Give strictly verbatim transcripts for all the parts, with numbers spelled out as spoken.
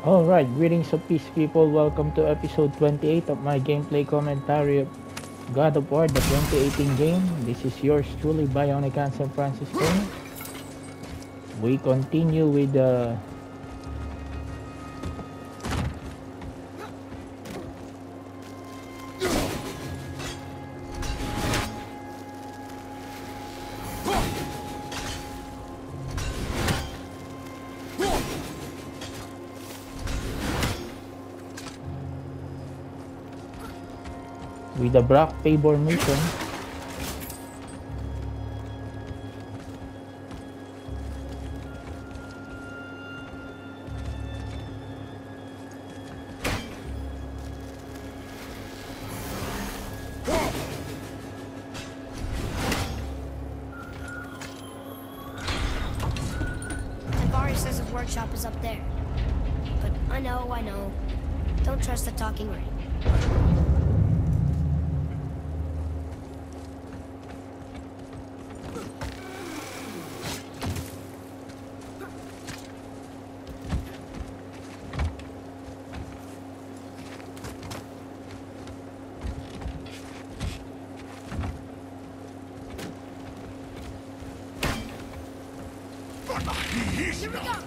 Alright, greetings of peace people, welcome to episode twenty-eight of my gameplay commentary of God of War, the twenty eighteen game. This is yours truly, Bionic San Francisco. We continue with the with the Brock Tabor mission. Navari says his workshop is up there. But I know, I know. Don't trust the talking ring. Here we go!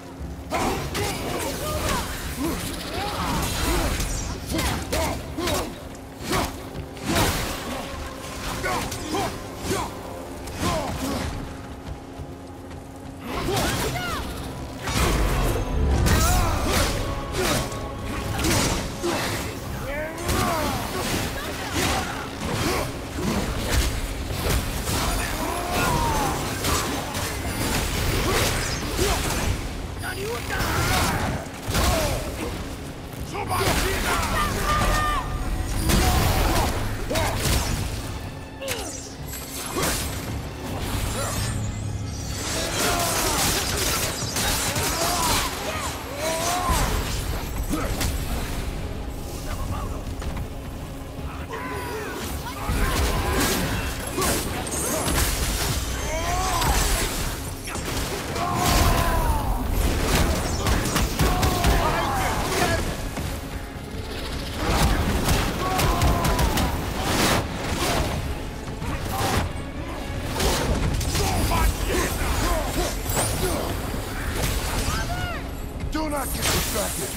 Do not get distracted.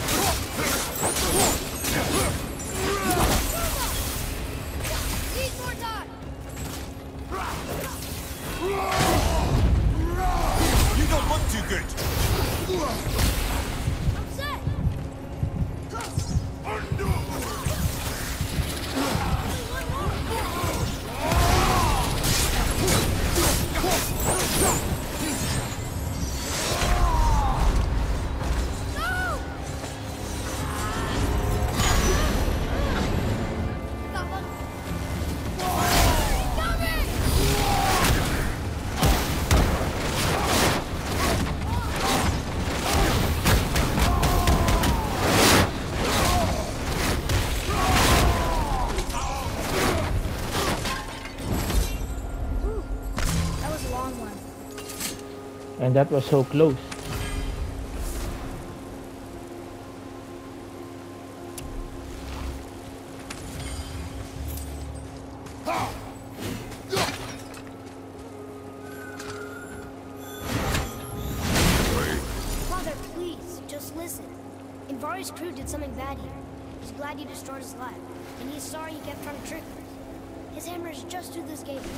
Need more time! You don't look too good. I'm set! That was a long one. And that was so close. Father, please, just listen. Invari's crew did something bad here. He's glad you destroyed his lab, and he's sorry you kept trying to trick us. His hammer is just through this gate.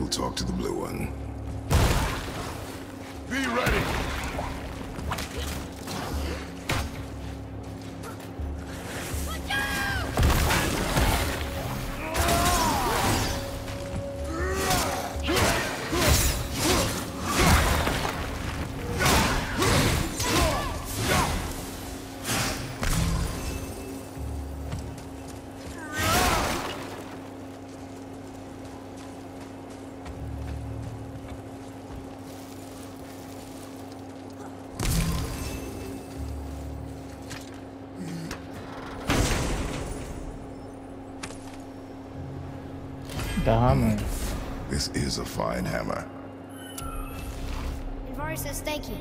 talk to the blue one. Be ready! The hammer. This is a fine hammer. Invari says thank you.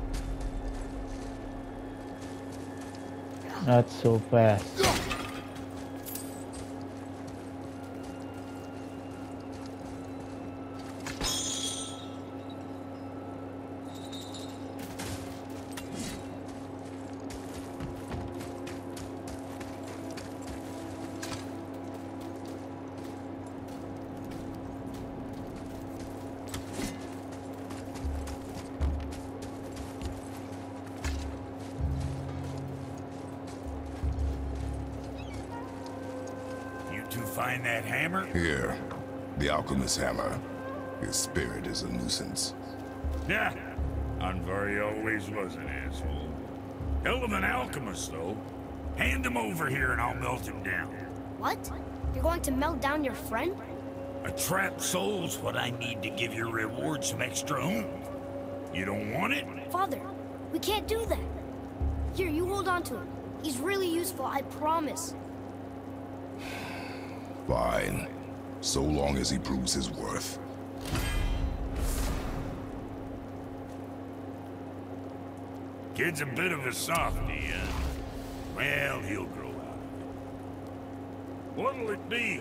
Not so fast. To find that hammer? Here, the alchemist's hammer. His spirit is a nuisance. Yeah, Anvari always was an asshole. Hell of an alchemist, though. Hand him over here and I'll melt him down. What? You're going to melt down your friend? A trapped soul's what I need to give your reward some extra oomph. You don't want it? Father, we can't do that. Here, you hold on to him. He's really useful, I promise. Fine. So long as he proves his worth. Kid's a bit of a softie, uh, well, he'll grow out of it. What'll it be?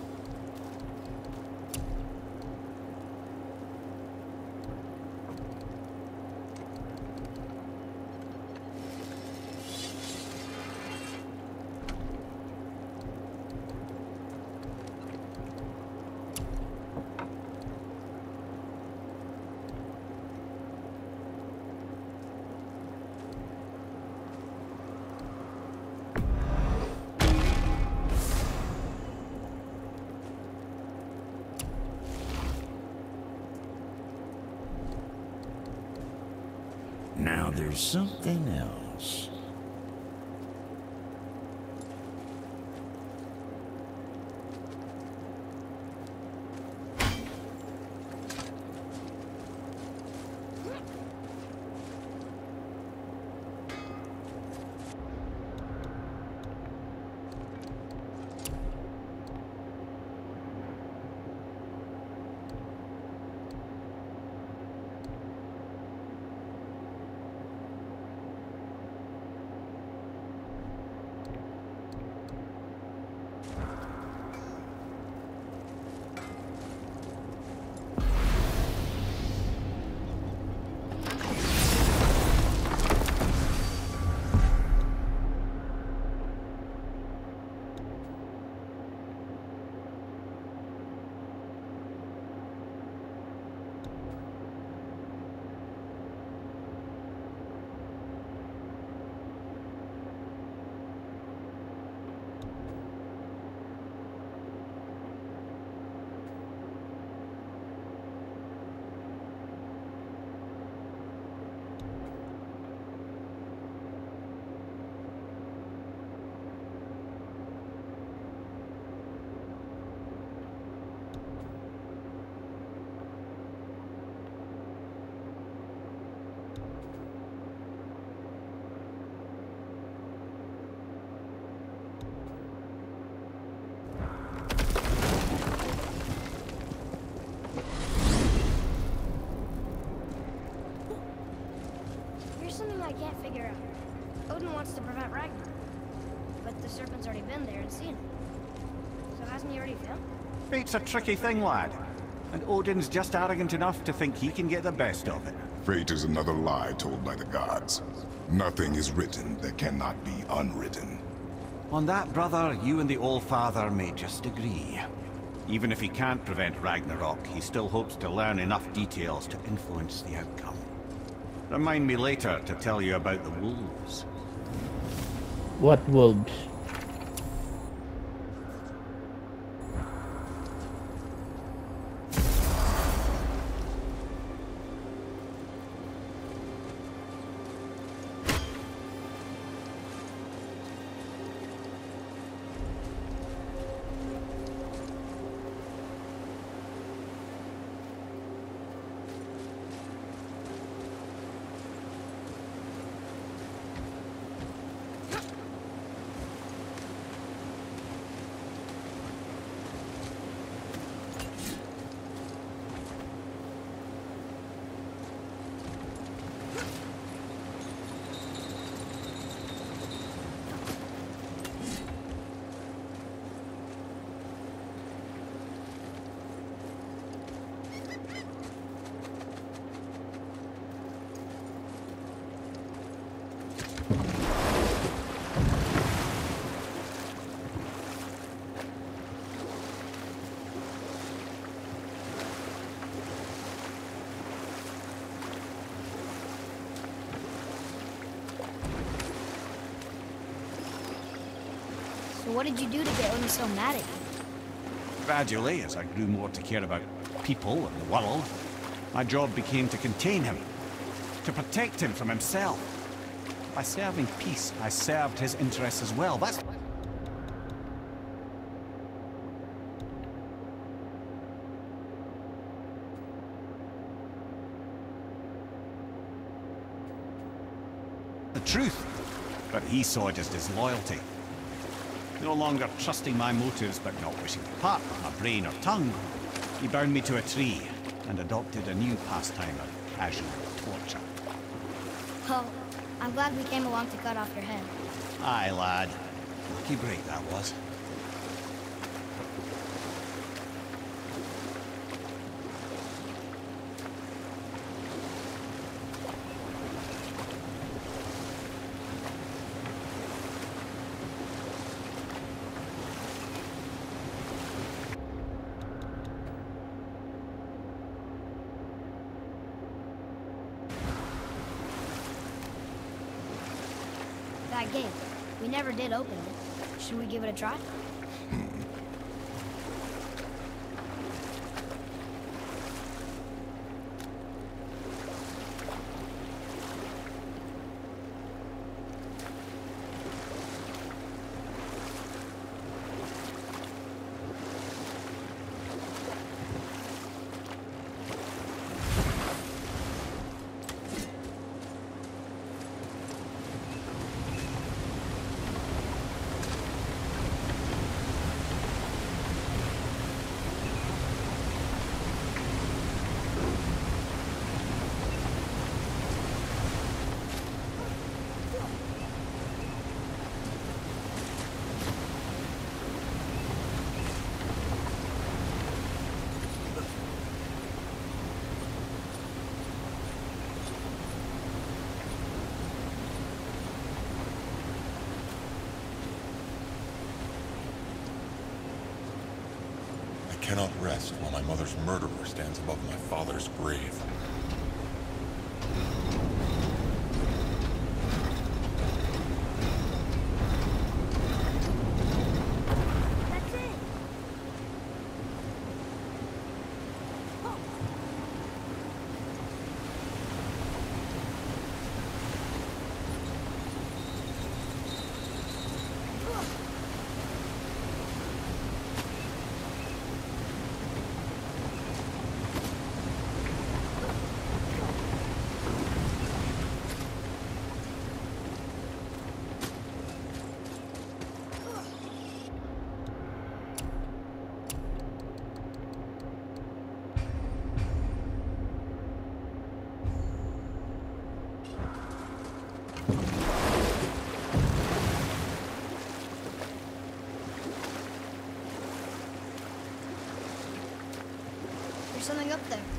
Now there's something else. Something I can't figure out. Odin wants to prevent Ragnarok, but the serpent's already been there and seen it. So hasn't he already failed? Fate's a tricky thing, lad. And Odin's just arrogant enough to think he can get the best of it. Fate is another lie told by the gods. Nothing is written that cannot be unwritten. On that, brother, you and the All-Father may just agree. Even if he can't prevent Ragnarok, he still hopes to learn enough details to influence the outcome. Remind me later to tell you about the wolves. What wolves? So what did you do to get Odin so mad at you? Gradually, as I grew more to care about people and the world, my job became to contain him, to protect him from himself. By serving peace, I served his interests as well. That's... the truth. But he saw it as disloyalty. No longer trusting my motives, but not wishing to part with my brain or tongue, he bound me to a tree and adopted a new pastime of casual torture. Well, I'm glad we came along to cut off your head. Aye, lad. Lucky break that was. That gate. We never did open it. Should we give it a try? I cannot rest while my mother's murderer stands above my father's grave. That's it! There's something up there.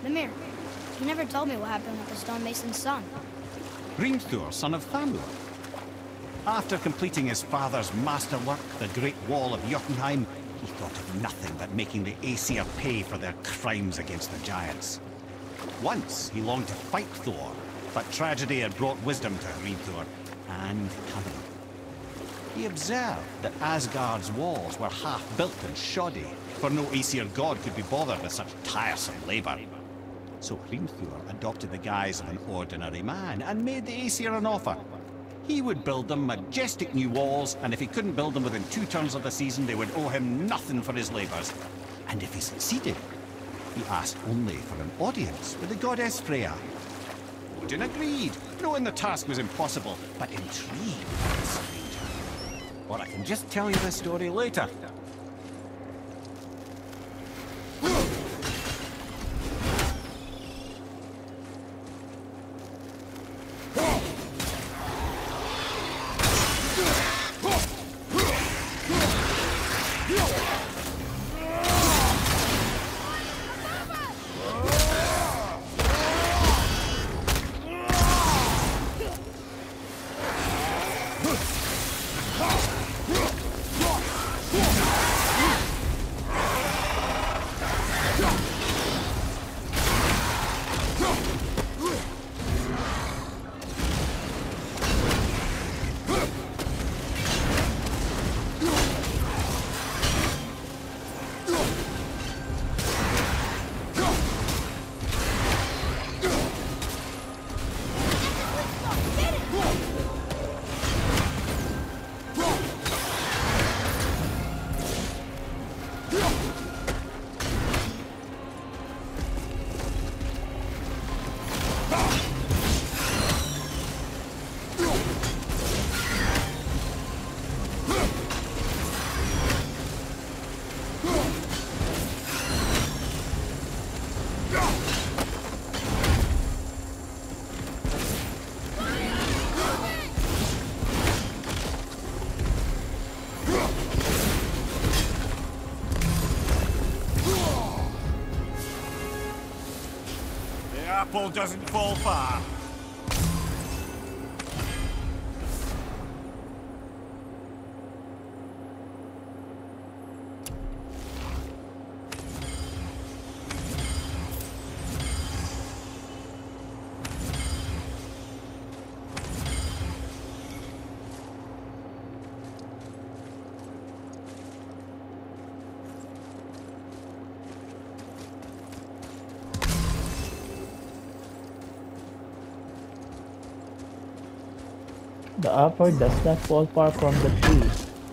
Mimir, you never told me what happened with the stonemason's son. Hrimthur, son of Thamur. After completing his father's masterwork, the Great Wall of Jotunheim, he thought of nothing but making the Aesir pay for their crimes against the giants. Once he longed to fight Thor, but tragedy had brought wisdom to Hrimthur, and cunning. He observed that Asgard's walls were half-built and shoddy, for no Aesir god could be bothered with such tiresome labor. So Hrimthur adopted the guise of an ordinary man and made the Aesir an offer. He would build them majestic new walls, and if he couldn't build them within two turns of the season, they would owe him nothing for his labors. And if he succeeded, he asked only for an audience with the goddess Freya. Odin agreed, knowing the task was impossible, but intrigued by the stranger. Or I can just tell you the story later. Apple doesn't fall far. The apple does not fall far from the tree.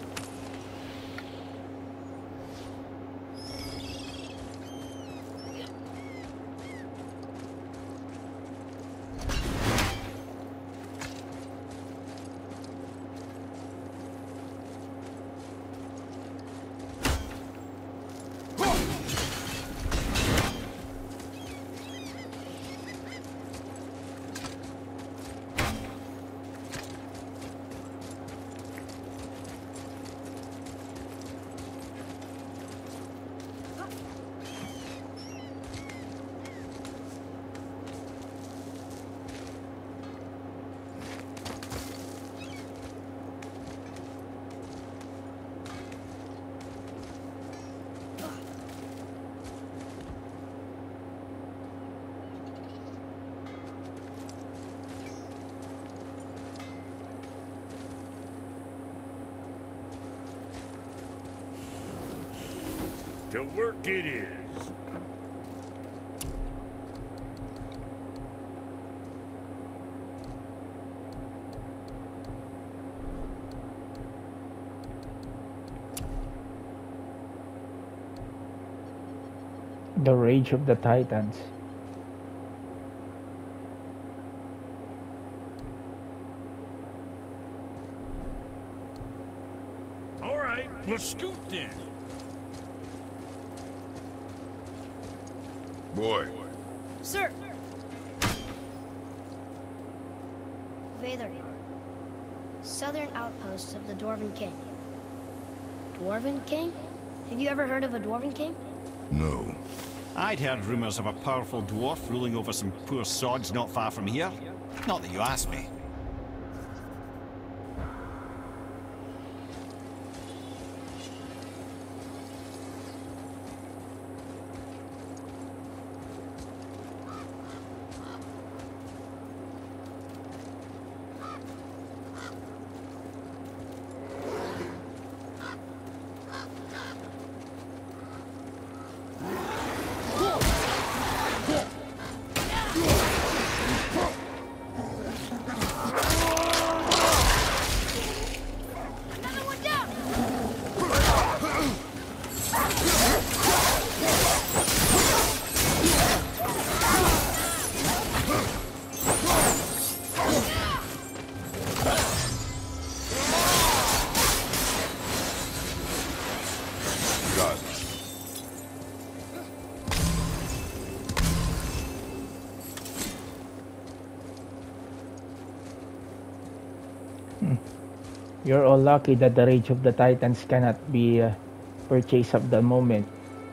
To work it is. The Rage of the Titans. All right, let's scoot then. Boy. Sir! Vader. Southern outposts of the Dwarven King. Dwarven King? Have you ever heard of a Dwarven King? No. I'd heard rumours of a powerful dwarf ruling over some poor sods not far from here. Not that you asked me. You're all lucky that the Rage of the Titans cannot be uh, purchased at the moment.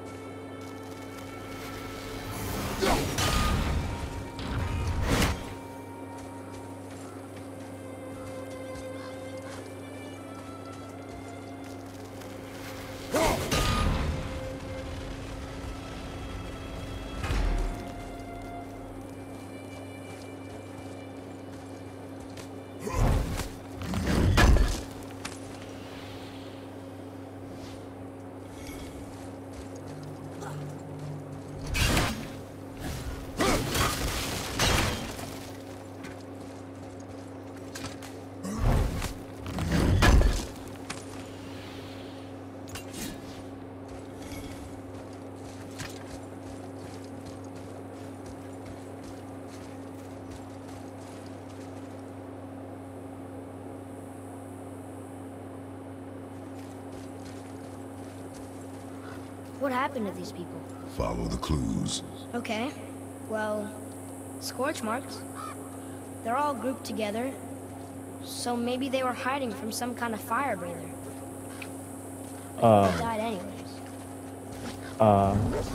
What happened to these people? Follow the clues. Okay. Well, scorch marks. They're all grouped together. So maybe they were hiding from some kind of fire breather. Uh, They died anyways. uh,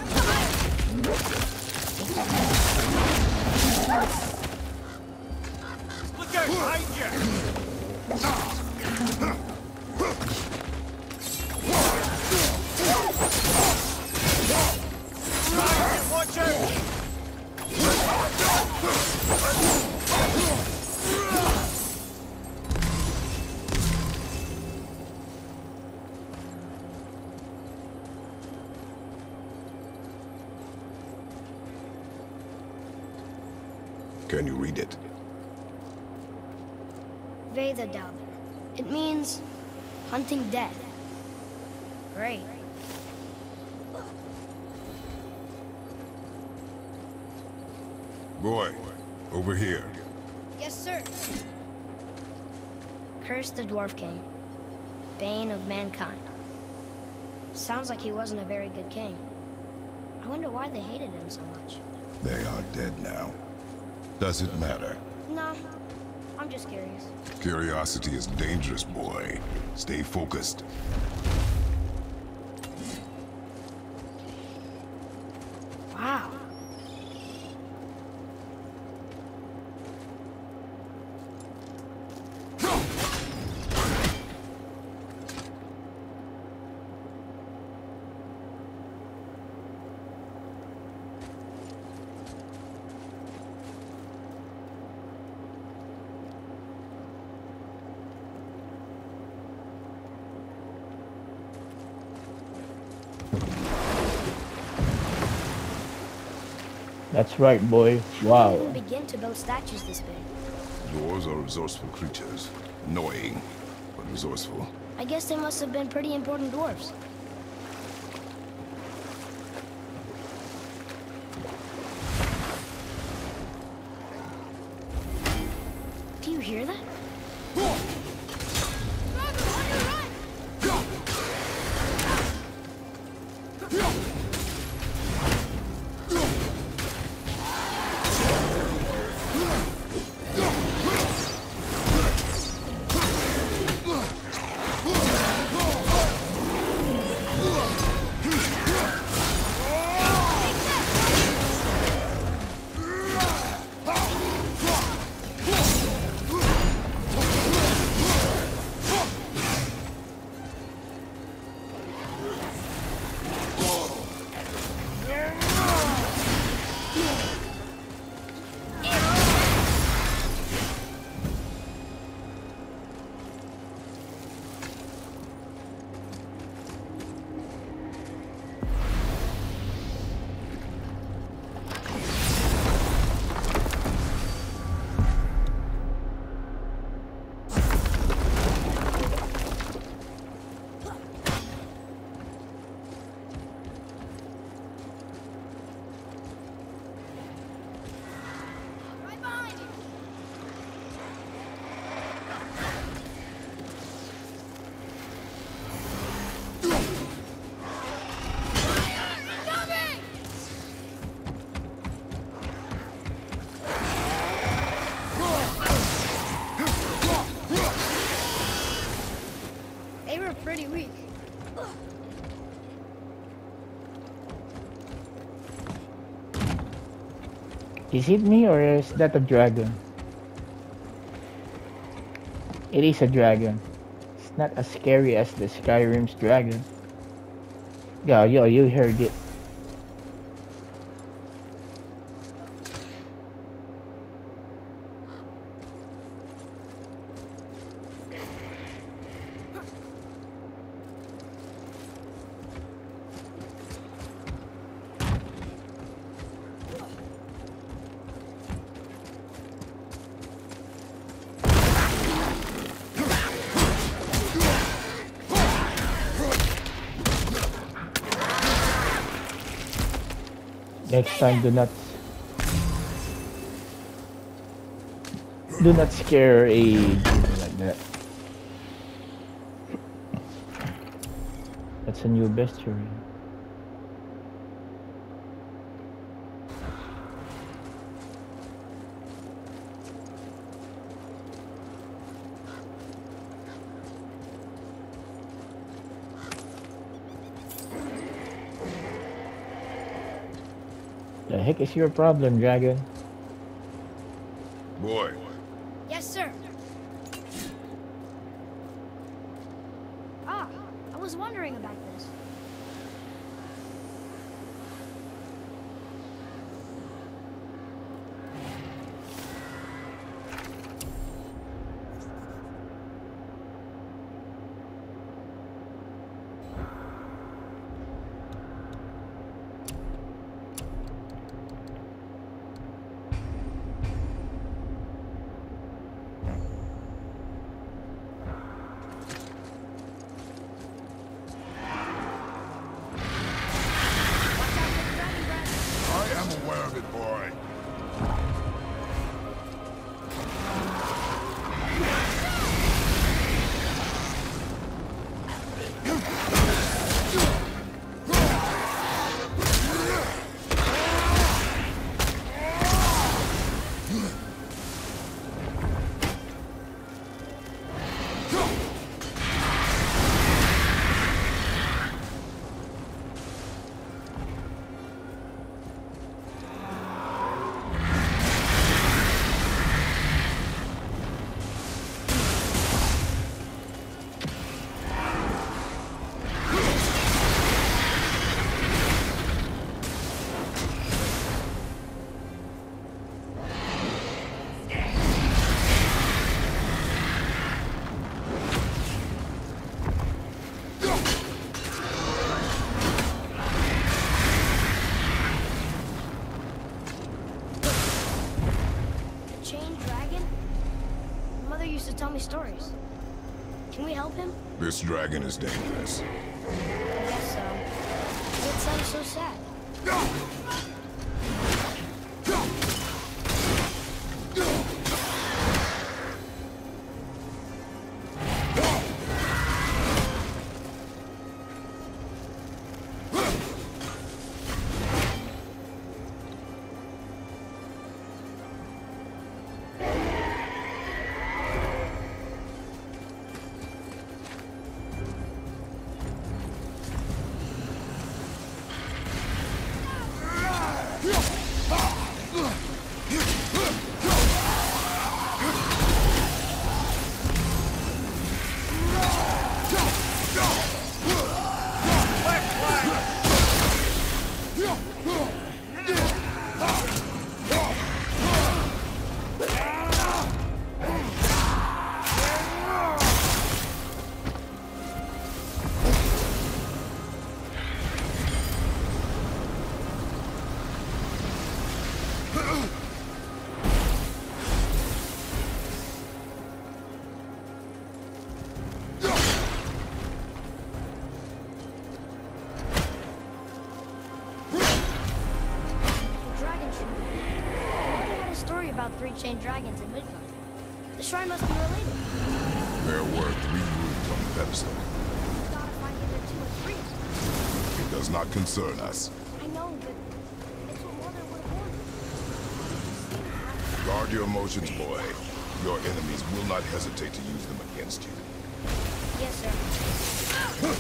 Look out behind you! Watch out! Can you read it? Veda Dalder. It means hunting death. Great. Boy, over here. Yes, sir. Curse the Dwarf King. Bane of mankind. Sounds like he wasn't a very good king. I wonder why they hated him so much. They are dead now. Does it matter? No, I'm just curious. Curiosity is dangerous, boy. Stay focused. Wow. that's right, boy. How Wow. did they begin to build statues this big? Dwarves are resourceful creatures. Annoying, but resourceful. I guess they must have been pretty important dwarves. Do you hear that? Is it me or is that a dragon? It is a dragon. It's not as scary as the Skyrim's dragon. Yeah, yo, you heard it. Next time, do not do not scare a demon like that. That's a new bestiary. The heck is your problem, dragon? Boy, Yes, sir. Ah, I was wondering about this. I am aware of it, boy. The chained dragon? My mother used to tell me stories. Can we help him? This dragon is dangerous. I guess so. It sounds so sad. About three chained dragons in Midgard. The shrine must be related. There were three rooms on the pedestal. We gotta find either two or three. It does not concern us. I know, but it's what Mother would have wanted. Guard your emotions, boy. Your enemies will not hesitate to use them against you. Yes, sir.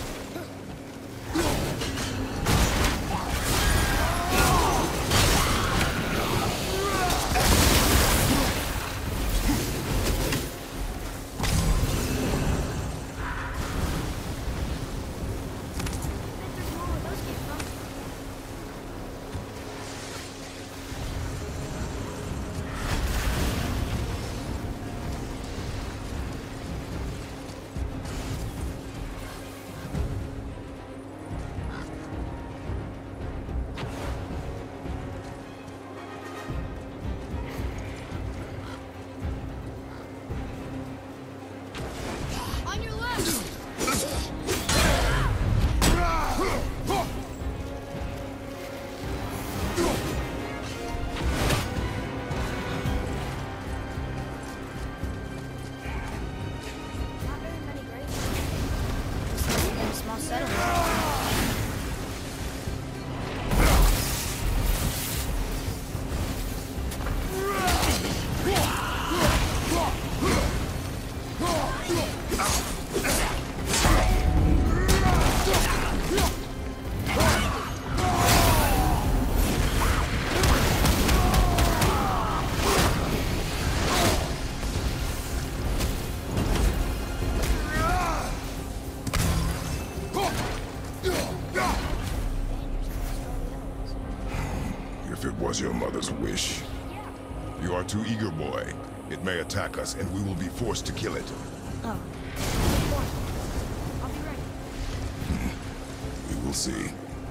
was your mother's wish. You are too eager, boy. It may attack us, and we will be forced to kill it. Oh. Good point. I'll be ready. We will see.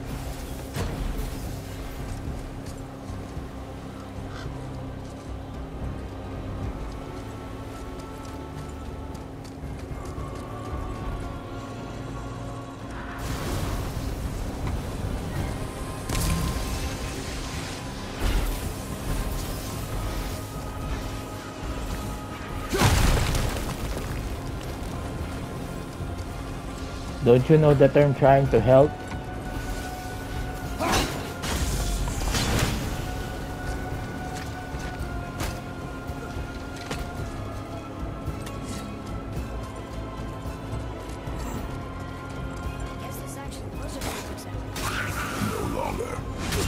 Don't you know the term trying to help? Guess this actually was a good example. No longer.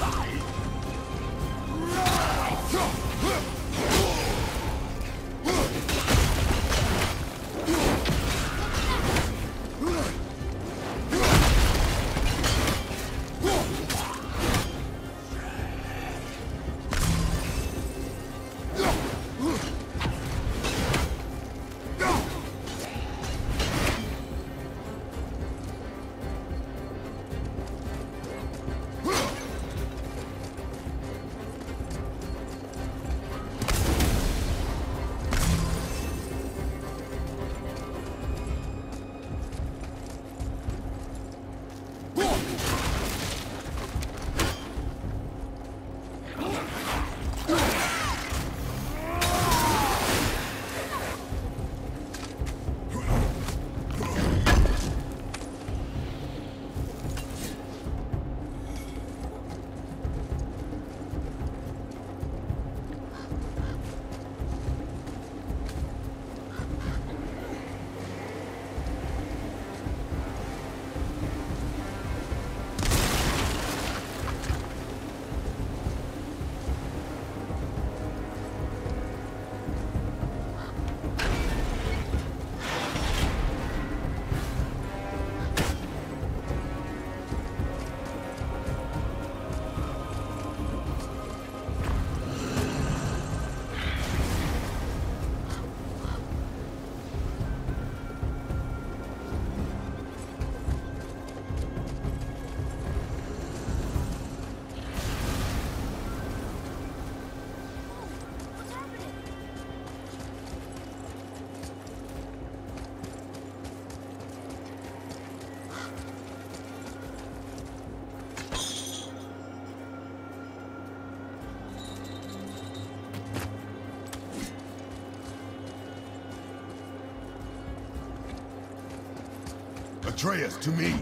Atreus, to me!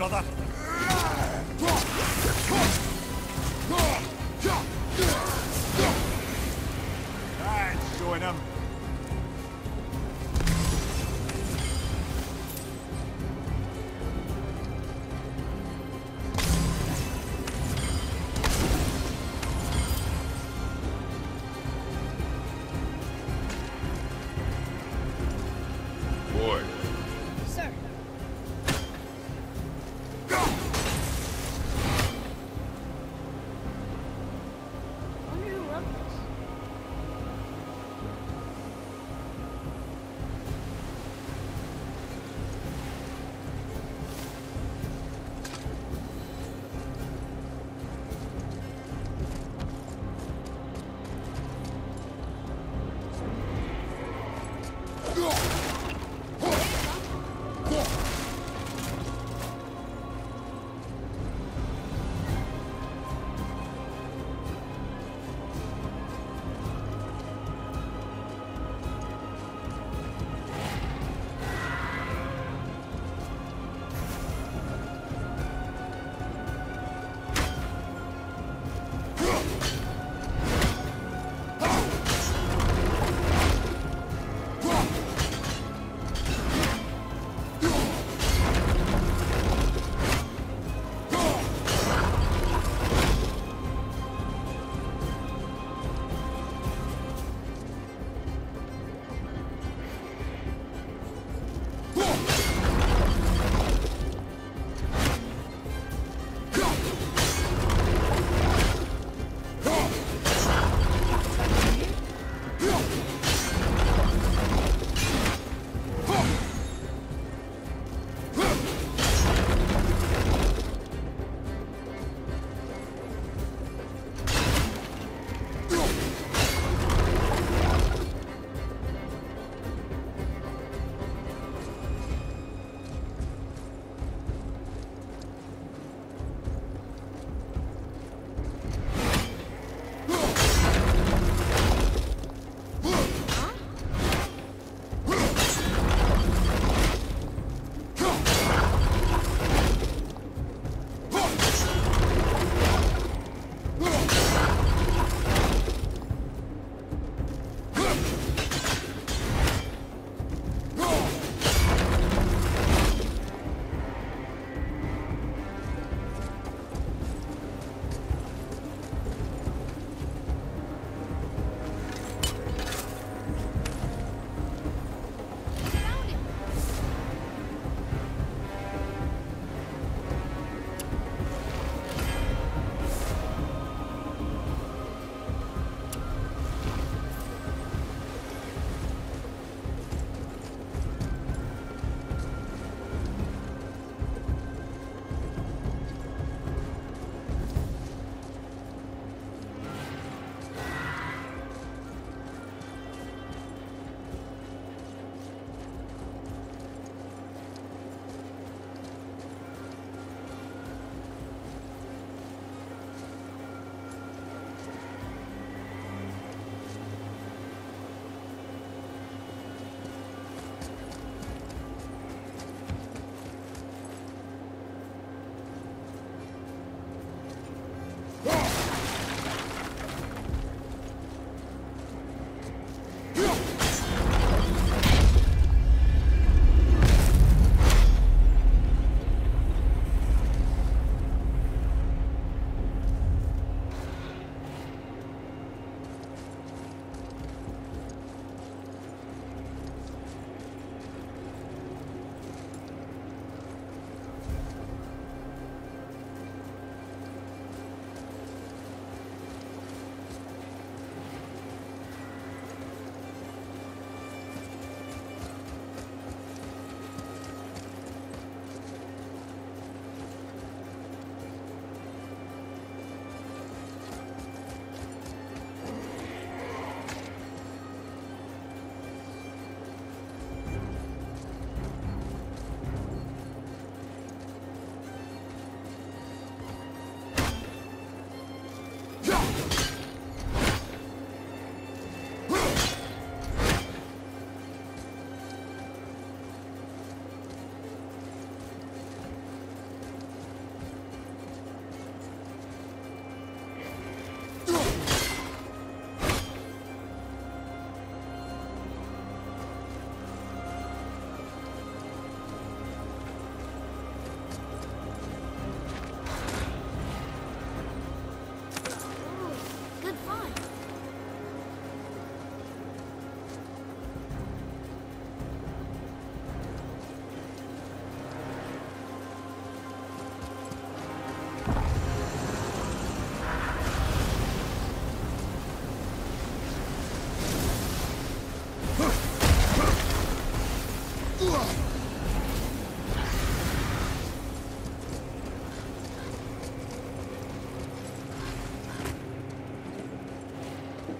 brother. That's showing him. Boy, Sir, wonder who wrote this.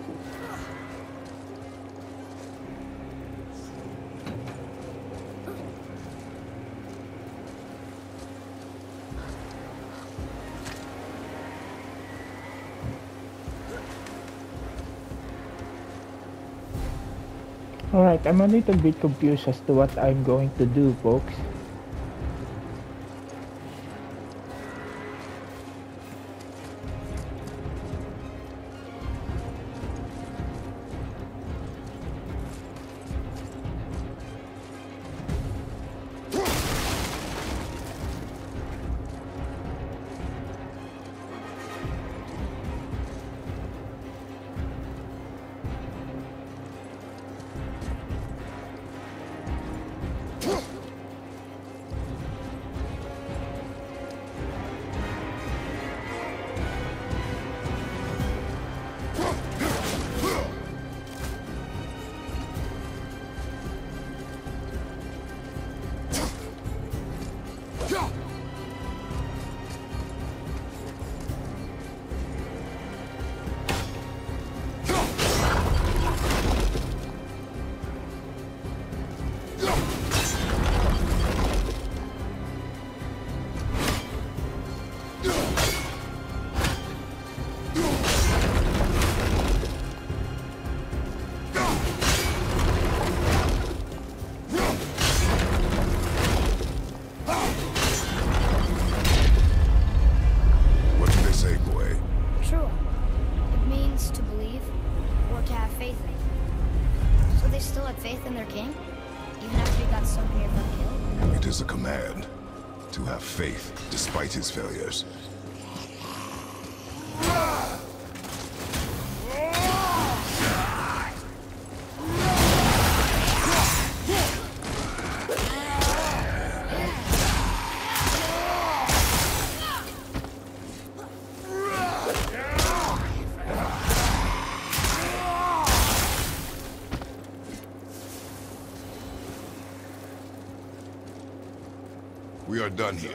Alright, I'm a little bit confused as to what I'm going to do, folks. Faith, despite his failures. We are done here.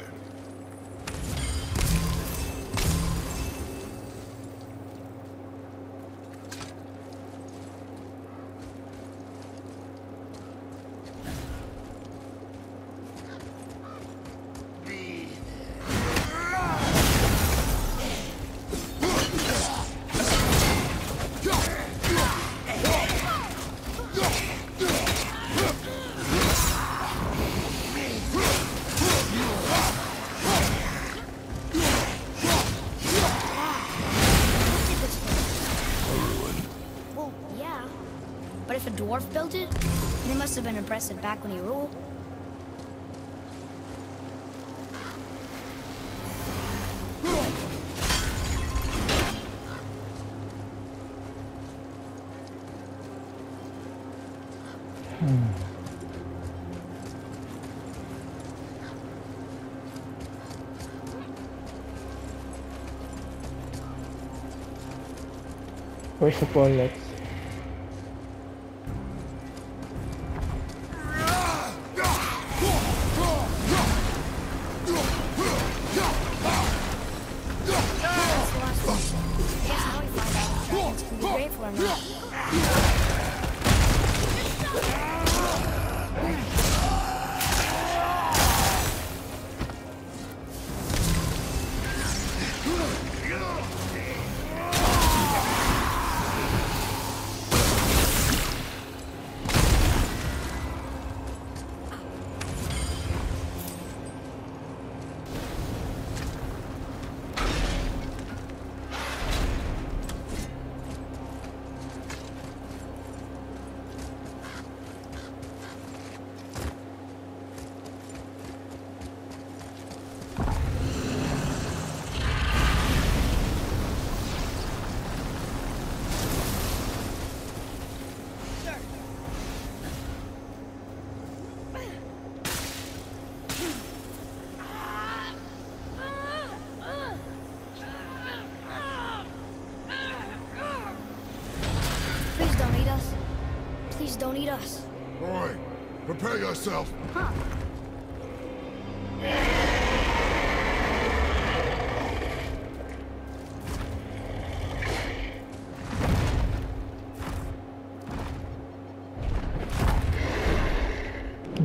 Dwarf built it? They must have been impressive back when he ruled. Hmm. First of all, let's Don't eat us. Boy, prepare yourself. Huh.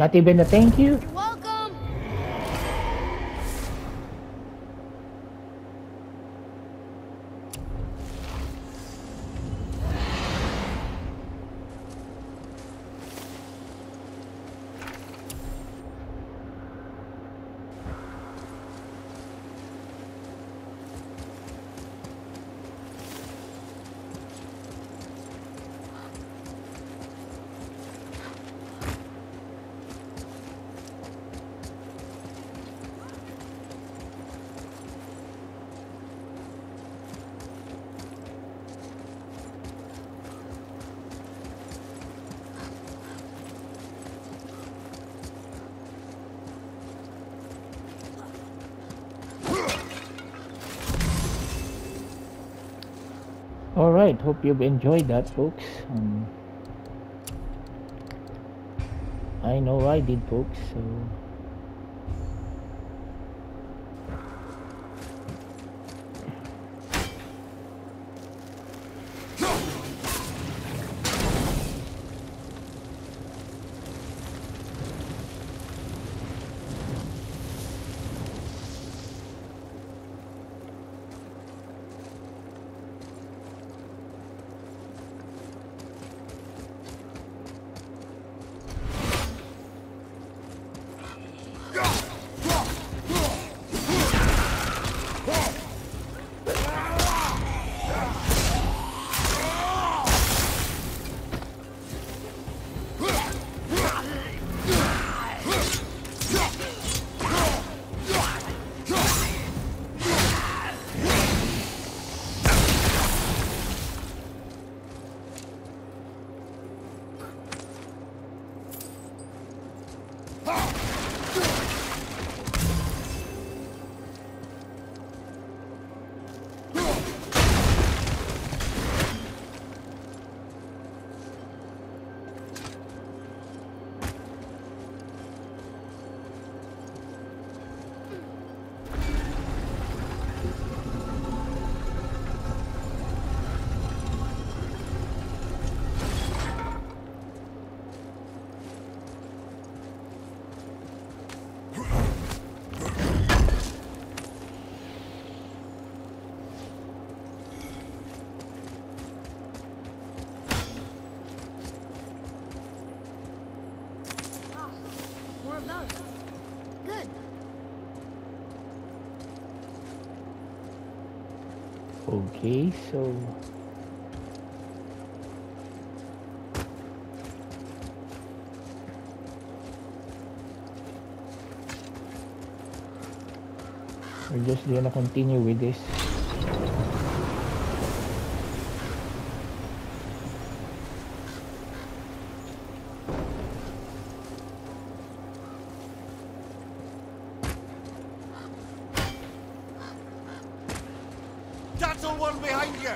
Not even a thank you? You're welcome! Alright, hope you've enjoyed that, folks. Um, I know I did, folks, so... Good. Okay, so... we're just gonna continue with this. Cancel one behind you!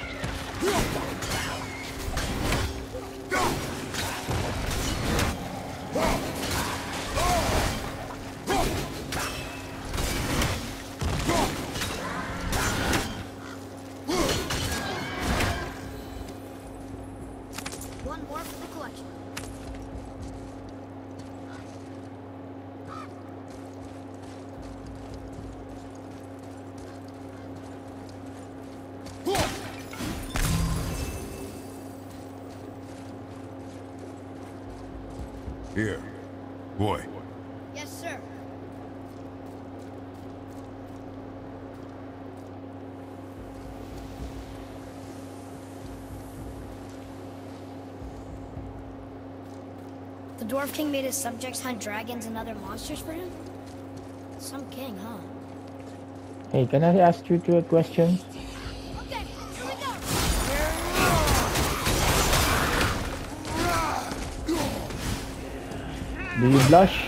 One more for the collection. Here. Boy. Yes, sir. The Dwarf King made his subjects hunt dragons and other monsters for him? Some king, huh? Hey, can I ask you two a question? Okay, here we go! Do you blush?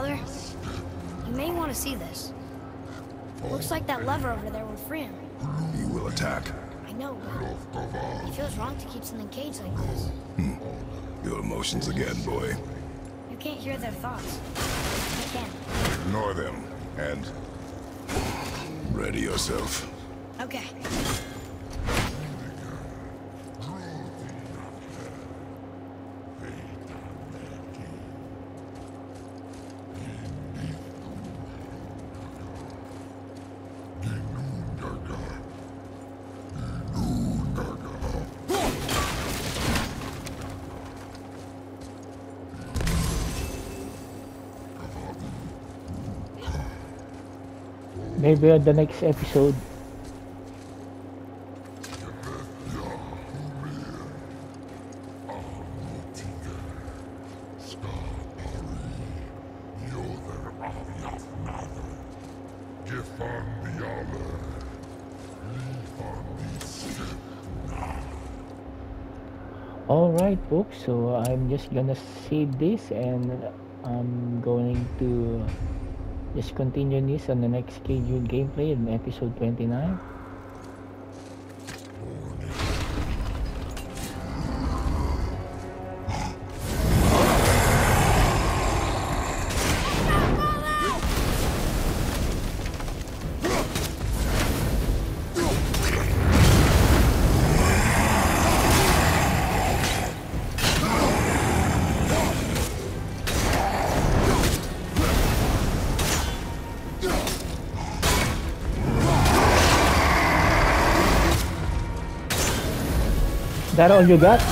Father, you may want to see this. Looks like that lever over there will free him. He will attack. I know, but it feels wrong to keep something caged like this. Hmm. Your emotions again, boy. You can't hear their thoughts. I can. Ignore them, and... ready yourself. Okay. Maybe on the next episode. Alright folks, so I'm just gonna save this and I'm going to just continue this on the next scheduled gameplay in episode twenty-nine. That all you got?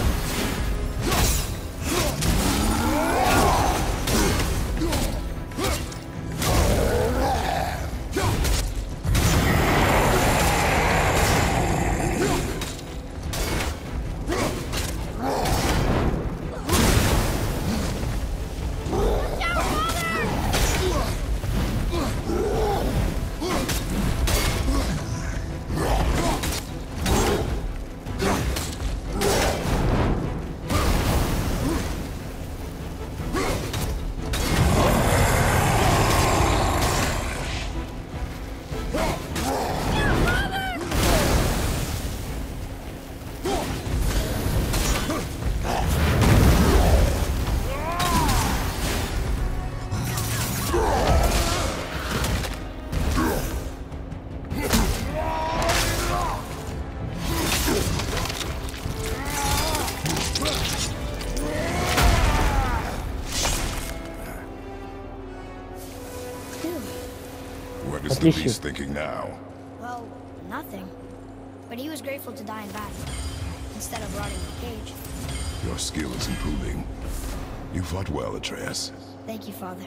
What is the beast thinking now? Well, nothing. But he was grateful to die in battle, instead of rotting in a cage. Your skill is improving. You fought well, Atreus. Thank you, Father.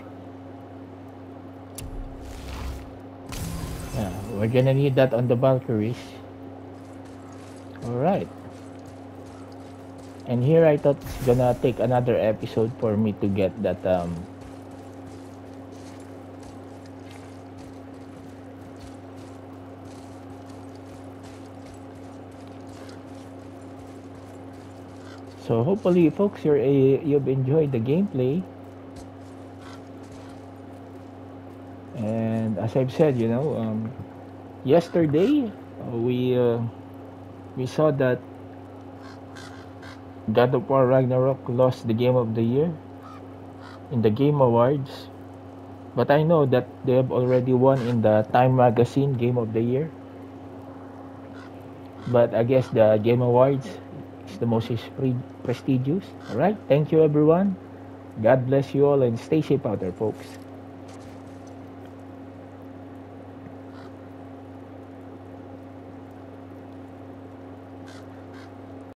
Yeah, we're gonna need that on the Valkyries. Alright. And here I thought it's gonna take another episode for me to get that um So hopefully folks you're a, you've enjoyed the gameplay. And as I've said, you know, um, yesterday uh, we uh, we saw that God of War Ragnarok lost the Game of the Year in the Game Awards, but I know that they have already won in the Time Magazine Game of the Year. But I guess the Game Awards is the most pre prestigious. Alright, thank you everyone. God bless you all and stay safe out there, folks.